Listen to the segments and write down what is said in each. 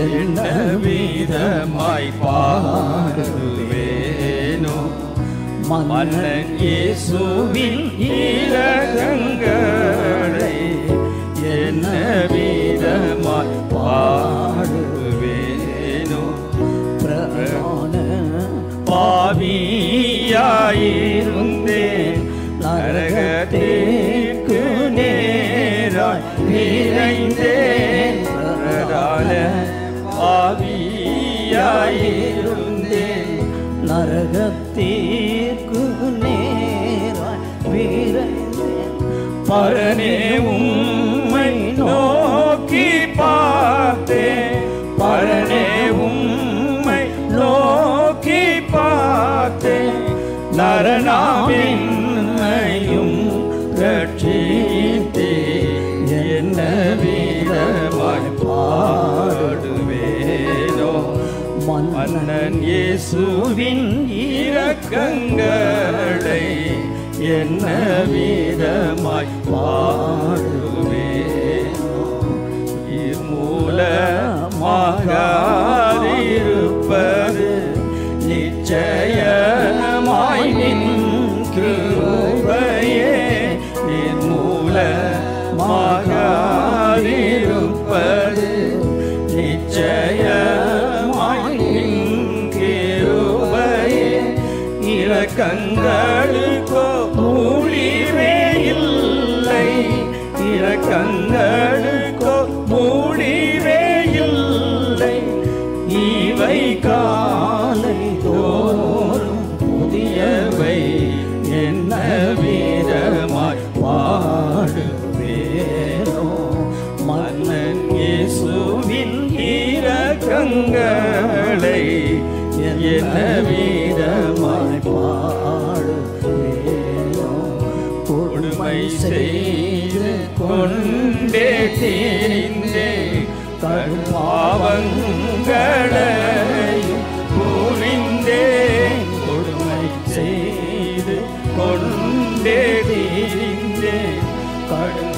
என்ன விதமாய் பாடுவேனோ மன்னன் இயேசுவின் இரக்கங்களை என்ன விதமாய் பாடுவேனோ பிரதான பாவியாயிருந்தேன் நரகத்திற்கு நேராய் விரைந்தேன் பிரதான பாவியாயிருந்தேன் நரகத்திற்கு நேராய் விரைந்தேன் பரனே உம்மை நோக்கி பார்த்தேன் பரனே உம்மை நோக்கி பார்த்தேன் நரனாவின்மையும் ரட்சித்தே என்ன விதமாய் பாடுவேனோ மன்னன் இயேசுவின் இரக்கங்களை என்ன விதமாய் பாடுவேனோ மூலமாகாதிருப்பது நிச்சயமாய் நின் கிருபையே மூலமாகாதிருப்பது நிச்சயமாய் நின் கிருபையே இரக்கங்களுக்கோ முடிவே இல்லை இரக்கங்களுக்கோ முடிவே இல்லை இவை காலை தோறும் புதியவை என்ன விதமாய் பாடுவேனோ மன்னன் இயேசுவின் இரக்கங்களை என்ன விதமாய் பாடுவேனோ கொடுமை செய்து கொண்டே தீர்ந்தேன் பாவங்களையும் புரிந்தேன் கொடுமை செய்து கொண்டே தீர்ந்தேன் கடும்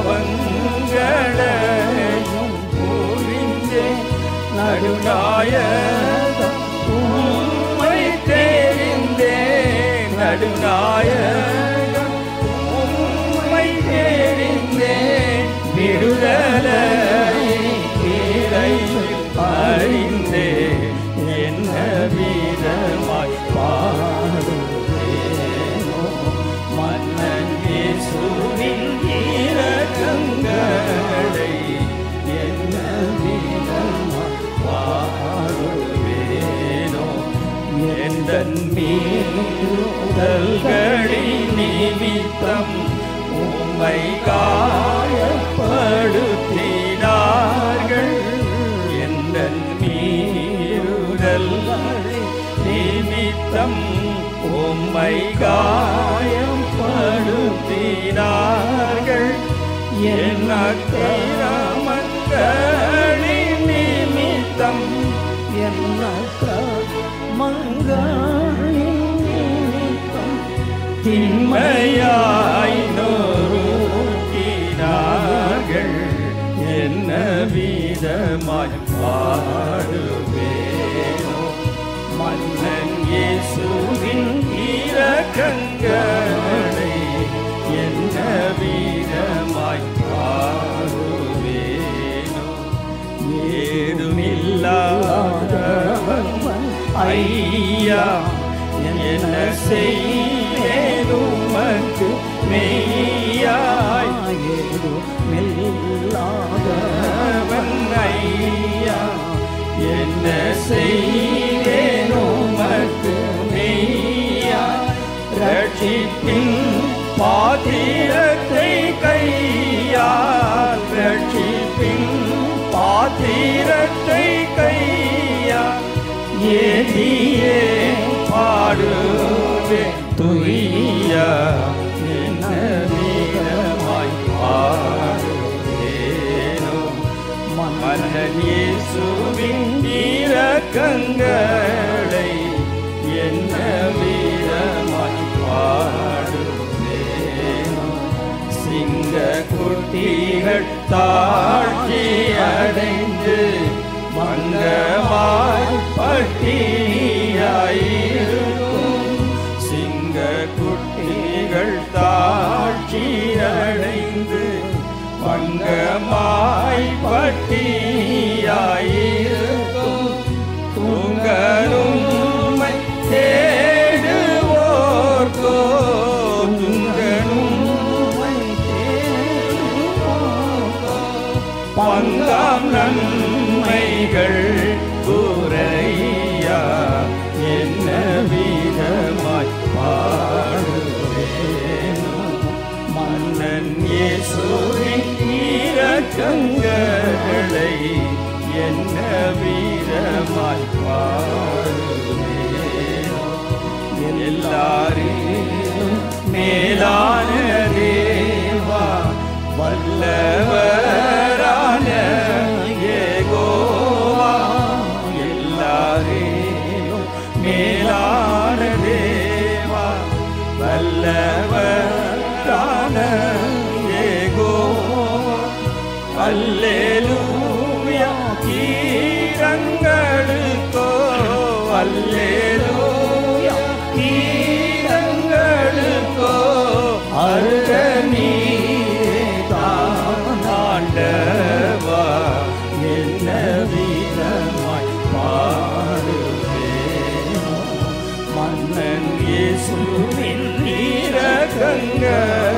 பாவங்களையும் புரிந்தேன் நடுநாயகம் உம்மை தெரிந்தேன் நடுநாயகம் உம்மை தெரிந்தேன் விடுதலை அறிந்தேன் என்ன விதமாய் பாடுவேனோ மன்னன் இயேசுவின் இரக்கங்களை என்ன விதமாய் பாடுவேனோ எந்தன் மீறுதல்களின் நிமித்தம் உம்மை காயப்படுத்தினார்கள் நிமித்தம் உம்மை காயப்படுத்தினார்கள் என் அக்கிரமங்களின் நிமித்தம் என் அக்கிரமங்களின் நிமித்தம் திண்மையாய் நொறுக்கினார்கள் என்ன விதமாய் பாடுவேனோ மன்னன் இயேசுவின் இரக்கங்களை என்ன விதமாய் பாடுவேனோ ஏதுமில்லாதவன் ஐயா என்ன செய்வேன் உமக்கு மெய்யாய் ஏதுமில்லாதவன் ஐயா என்ன செய்வேன் உமக்கு மெய்யாய் ரட்சிப்பின் பாத்திரத்தை கையால் ரட்சிப்பின் பாத்திரத்தை கையால் ஏதியே பாடுவே துய்யா என்ன வீரமாய் பாடுவேனோ மன்னன் இயேசுவின் இரக்கங்களை என்ன வீரமாய் பாடுவேனோ சிங்க குட்டிகள் தாழ்ச்சி அடைந்து பங்கமாய் பட்டினியாயிருக்கும் சிங்க குட்டிகள் தாட்சி அடைந்து பங்கமாய் பட்டினியாயிருக்கும் துங்கனும்மை தேடுவோர்கோ துங்கனும்மை தேடுவோர்கோ பங்காம் நன்மைகள் குறையா என்ன விதமாய் பாடுவேனோ மன்னன் இயேசுவின் இரக்கங்களை என்ன விதமாய் பாடுவேனோ எல்லாரிலும் மேலான தேவா வல்லவரான யெகோவா எல்லாரிலும் மேலான தேவா வல்லவரான யெகோவா அல்லேலூயா கீதங்களுக்கோ அல்லேலூயா கீதங்களுக்கோ அருக நீரே தான் ஆண்டவா என்ன விதமாய் பாடுவேனோ மன்னன் இயேசுவின் இரக்கங்கள்